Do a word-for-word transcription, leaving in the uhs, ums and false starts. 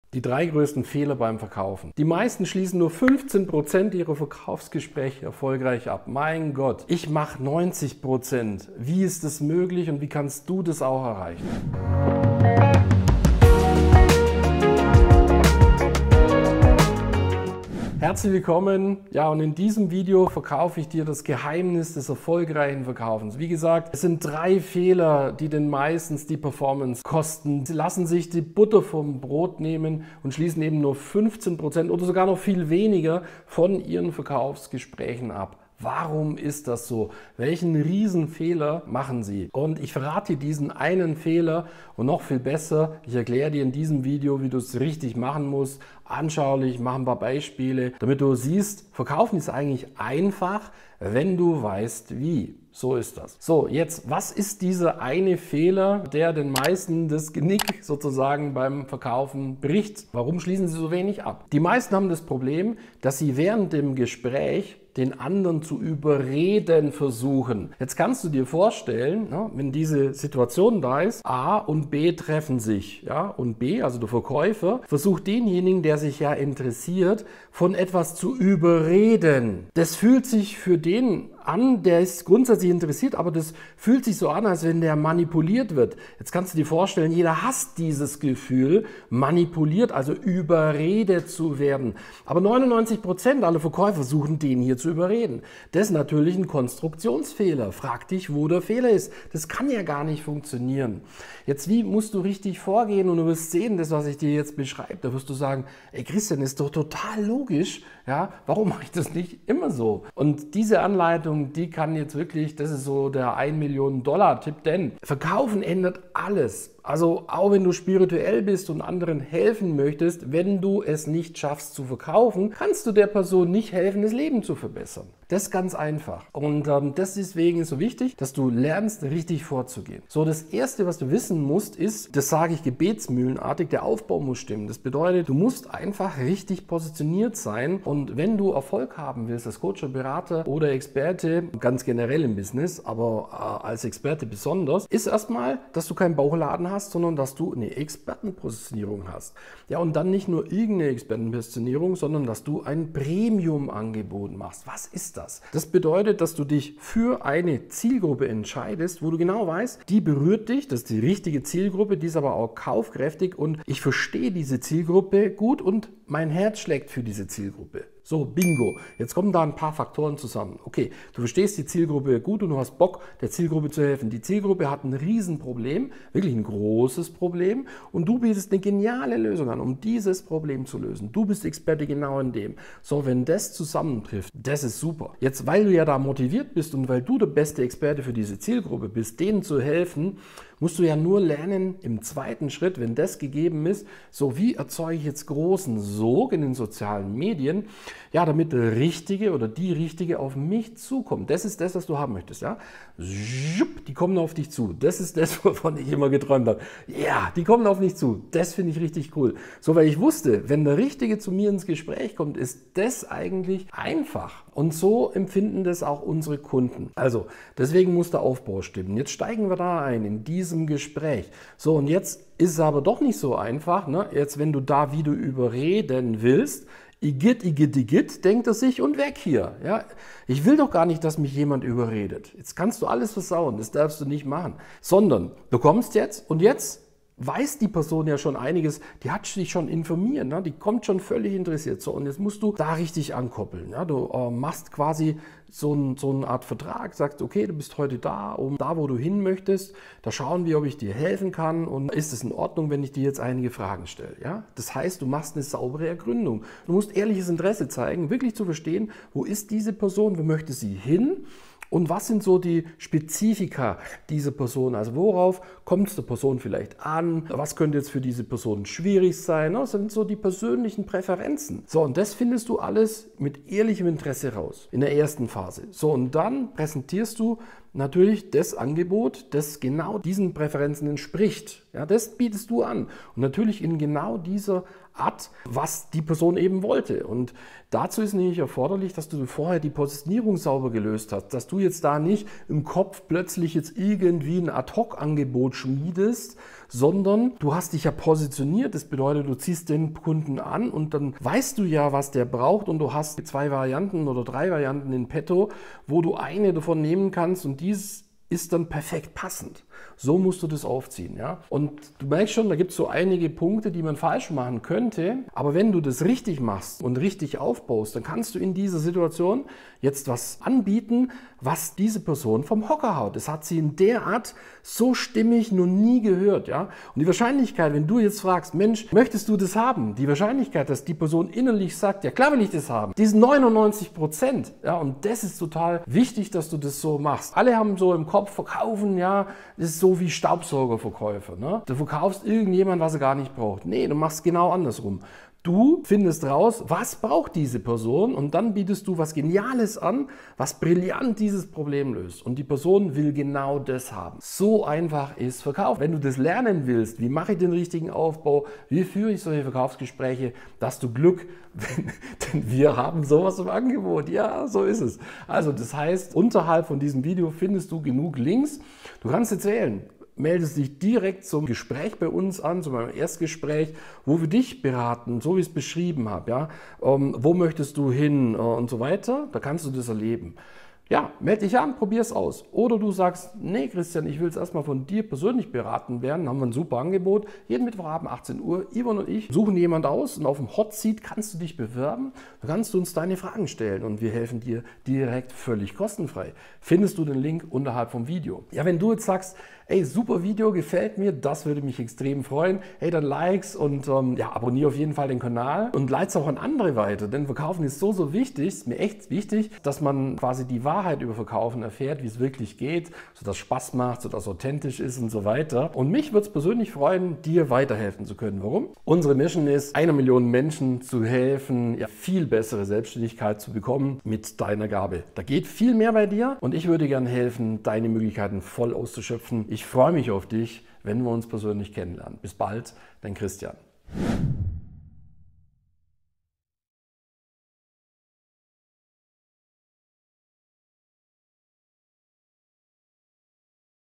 Die drei größten Fehler beim Verkaufen. Die meisten schließen nur fünfzehn Prozent ihrer Verkaufsgespräche erfolgreich ab. Mein Gott, ich mache neunzig Prozent. Wie ist das möglich und wie kannst du das auch erreichen? Herzlich willkommen. Ja, und in diesem Video verkaufe ich dir das Geheimnis des erfolgreichen Verkaufens. Wie gesagt, es sind drei Fehler, die den meistens die Performance kosten. Sie lassen sich die Butter vom Brot nehmen und schließen eben nur fünfzehn Prozent oder sogar noch viel weniger von ihren Verkaufsgesprächen ab. Warum ist das so? Welchen Riesenfehler machen Sie? Und ich verrate dir diesen einen Fehler und noch viel besser, ich erkläre dir in diesem Video, wie du es richtig machen musst, anschaulich, mache ein paar Beispiele, damit du siehst, Verkaufen ist eigentlich einfach, wenn du weißt wie. So ist das. So, jetzt, was ist dieser eine Fehler, der den meisten das Genick sozusagen beim Verkaufen bricht? Warum schließen sie so wenig ab? Die meisten haben das Problem, dass sie während dem Gespräch den anderen zu überreden versuchen. Jetzt kannst du dir vorstellen, ja, wenn diese Situation da ist, A und B treffen sich, ja, und B, also der Verkäufer, versucht denjenigen, der sich ja interessiert, von etwas zu überreden. Das fühlt sich für den an, der ist grundsätzlich interessiert, aber das fühlt sich so an, als wenn der manipuliert wird. Jetzt kannst du dir vorstellen, jeder hasst dieses Gefühl, manipuliert, also überredet zu werden. Aber neunundneunzig Prozent aller Verkäufer versuchen, den hier zu überreden. Das ist natürlich ein Konstruktionsfehler. Frag dich, wo der Fehler ist. Das kann ja gar nicht funktionieren. Jetzt, wie musst du richtig vorgehen? Und du wirst sehen, das, was ich dir jetzt beschreibe, da wirst du sagen, ey Christian, ist doch total logisch. Ja, warum mache ich das nicht immer so? Und diese Anleitung, die kann jetzt wirklich, das ist so der ein Million Dollar Tipp, denn Verkaufen ändert alles. Also auch wenn du spirituell bist und anderen helfen möchtest, wenn du es nicht schaffst zu verkaufen, kannst du der Person nicht helfen, das Leben zu verbessern. Das ist ganz einfach. Und ähm, das deswegen ist so wichtig, dass du lernst, richtig vorzugehen. So, das Erste, was du wissen musst, ist, das sage ich gebetsmühlenartig, der Aufbau muss stimmen. Das bedeutet, du musst einfach richtig positioniert sein. Und wenn du Erfolg haben willst, als Coach, Berater oder Experte, ganz generell im Business, aber äh, als Experte besonders, ist erstmal, dass du keinen Bauchladen hast, sondern dass du eine Expertenpositionierung hast. Ja, und dann nicht nur irgendeine Expertenpositionierung, sondern dass du ein Premium-Angebot machst. Was ist das? Das bedeutet, dass du dich für eine Zielgruppe entscheidest, wo du genau weißt, die berührt dich, das ist die richtige Zielgruppe, die ist aber auch kaufkräftig und ich verstehe diese Zielgruppe gut und mein Herz schlägt für diese Zielgruppe. So, bingo. Jetzt kommen da ein paar Faktoren zusammen. Okay, du verstehst die Zielgruppe gut und du hast Bock, der Zielgruppe zu helfen. Die Zielgruppe hat ein Riesenproblem, wirklich ein großes Problem und du bietest eine geniale Lösung an, um dieses Problem zu lösen. Du bist Experte genau in dem. So, wenn das zusammentrifft, das ist super. Jetzt, weil du ja da motiviert bist und weil du der beste Experte für diese Zielgruppe bist, denen zu helfen, musst du ja nur lernen im zweiten Schritt, wenn das gegeben ist, so wie erzeuge ich jetzt großen Sog in den sozialen Medien, ja, damit der Richtige oder die Richtige auf mich zukommt. Das ist das, was du haben möchtest, ja. Die kommen auf dich zu. Das ist das, wovon ich immer geträumt habe. Ja, die kommen auf mich zu. Das finde ich richtig cool. So, weil ich wusste, wenn der Richtige zu mir ins Gespräch kommt, ist das eigentlich einfach. Und so empfinden das auch unsere Kunden. Also, deswegen muss der Aufbau stimmen. Jetzt steigen wir da ein, in diesem Gespräch. So, und jetzt ist es aber doch nicht so einfach, ne? Jetzt, wenn du da wieder überreden willst, Igitt, Igitt, Igitt, denkt er sich und weg hier. Ja? Ich will doch gar nicht, dass mich jemand überredet. Jetzt kannst du alles versauen, das darfst du nicht machen. Sondern du kommst jetzt und jetzt weiß die Person ja schon einiges, die hat sich schon informiert, ne? Die kommt schon völlig interessiert. So, und jetzt musst du da richtig ankoppeln. Ja? Du äh, machst quasi so, ein, so eine Art Vertrag, sagst, okay, du bist heute da, um da, wo du hin möchtest, da schauen wir, ob ich dir helfen kann und ist es in Ordnung, wenn ich dir jetzt einige Fragen stelle. Ja? Das heißt, du machst eine saubere Ergründung. Du musst ehrliches Interesse zeigen, wirklich zu verstehen, wo ist diese Person, wo möchte sie hin? Und was sind so die Spezifika dieser Person? Also worauf kommt es der Person vielleicht an? Was könnte jetzt für diese Person schwierig sein? Das sind so die persönlichen Präferenzen. So, und das findest du alles mit ehrlichem Interesse raus in der ersten Phase. So, und dann präsentierst du natürlich das Angebot, das genau diesen Präferenzen entspricht. Ja, das bietest du an. Und natürlich in genau dieser Art, was die Person eben wollte. Und dazu ist nämlich erforderlich, dass du vorher die Positionierung sauber gelöst hast, dass du jetzt da nicht im Kopf plötzlich jetzt irgendwie ein Ad-Hoc-Angebot schmiedest, sondern du hast dich ja positioniert. Das bedeutet, du ziehst den Kunden an und dann weißt du ja, was der braucht und du hast zwei Varianten oder drei Varianten in petto, wo du eine davon nehmen kannst und dies ist dann perfekt passend. So musst du das aufziehen. Ja? Und du merkst schon, da gibt es so einige Punkte, die man falsch machen könnte. Aber wenn du das richtig machst und richtig aufbaust, dann kannst du in dieser Situation jetzt was anbieten, was diese Person vom Hocker haut. Das hat sie in der Art so stimmig noch nie gehört. Ja? Und die Wahrscheinlichkeit, wenn du jetzt fragst, Mensch, möchtest du das haben? Die Wahrscheinlichkeit, dass die Person innerlich sagt, ja klar will ich das haben, die ist neunundneunzig Prozent. Ja? Und das ist total wichtig, dass du das so machst. Alle haben so im Kopf, verkaufen, ja, das ist so wie Staubsaugerverkäufer. Ne? Du verkaufst irgendjemand, was er gar nicht braucht. Nee, du machst genau andersrum. Du findest raus, was braucht diese Person und dann bietest du was Geniales an, was brillant dieses Problem löst. Und die Person will genau das haben. So einfach ist Verkauf. Wenn du das lernen willst, wie mache ich den richtigen Aufbau, wie führe ich solche Verkaufsgespräche, da hast du Glück, denn wir haben sowas im Angebot. Ja, so ist es. Also das heißt, unterhalb von diesem Video findest du genug Links. Du kannst jetzt wählen. Meldest dich direkt zum Gespräch bei uns an, zu meinem Erstgespräch, wo wir dich beraten, so wie ich es beschrieben habe. Ja? Ähm, wo möchtest du hin äh, und so weiter, da kannst du das erleben. Ja, melde dich an, probier es aus. Oder du sagst, nee Christian, ich will es erstmal von dir persönlich beraten werden, dann haben wir ein super Angebot. Jeden Mittwochabend achtzehn Uhr, Yvonne und ich suchen jemand aus und auf dem Hot Seat kannst du dich bewerben. Da kannst du uns deine Fragen stellen und wir helfen dir direkt völlig kostenfrei. Findest du den Link unterhalb vom Video. Ja, wenn du jetzt sagst, ey, super Video, gefällt mir, das würde mich extrem freuen. Hey, dann Likes und ähm, ja, abonniere auf jeden Fall den Kanal und leite es auch an andere weiter, denn Verkaufen ist so, so wichtig, ist mir echt wichtig, dass man quasi die Wahrheit über Verkaufen erfährt, wie es wirklich geht, sodass es Spaß macht, sodass es authentisch ist und so weiter. Und mich würde es persönlich freuen, dir weiterhelfen zu können. Warum? Unsere Mission ist, einer Million Menschen zu helfen, ja, viel bessere Selbstständigkeit zu bekommen mit deiner Gabe. Da geht viel mehr bei dir und ich würde gerne helfen, deine Möglichkeiten voll auszuschöpfen. Ich freue mich auf dich, wenn wir uns persönlich kennenlernen. Bis bald, dein Christian.